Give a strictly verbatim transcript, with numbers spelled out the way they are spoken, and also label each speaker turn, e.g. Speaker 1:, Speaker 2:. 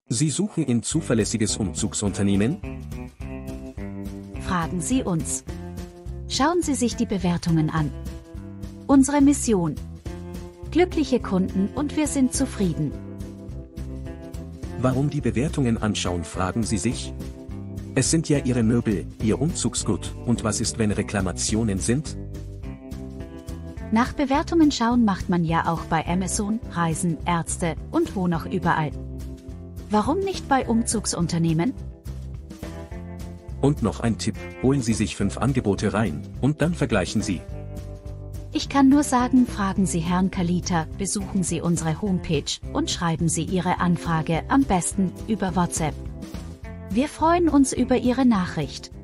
Speaker 1: Sie suchen ein zuverlässiges Umzugsunternehmen?
Speaker 2: Fragen Sie uns. Schauen Sie sich die Bewertungen an. Unsere Mission: glückliche Kunden und wir sind zufrieden.
Speaker 1: Warum die Bewertungen anschauen, fragen Sie sich? Es sind ja Ihre Möbel, Ihr Umzugsgut, und was ist, wenn Reklamationen sind?
Speaker 2: Nach Bewertungen schauen macht man ja auch bei Amazon, Reisen, Ärzte und wo noch überall. Warum nicht bei Umzugsunternehmen?
Speaker 1: Und noch ein Tipp: Holen Sie sich fünf Angebote rein, und dann vergleichen Sie.
Speaker 2: Ich kann nur sagen, fragen Sie Herrn Kalita, besuchen Sie unsere Homepage und schreiben Sie Ihre Anfrage am besten über WhatsApp. Wir freuen uns über Ihre Nachricht.